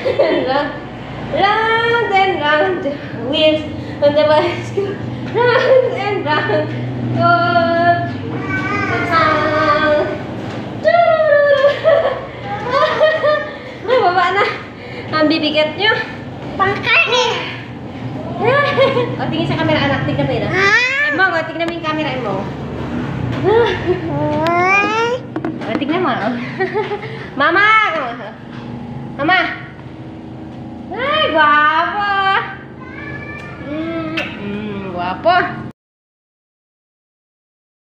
round, round and round, wheels on the bicycle, round and round, oh, the town. Ay, baba na. Ang bibigat nyo. Bangkay eh. O, tingin sa camera, anak. Tignan mo yun. Mo, tignan mo yung camera mo. O, tignan mo. Mama! Mama! Ay, guwapo! Guwapo!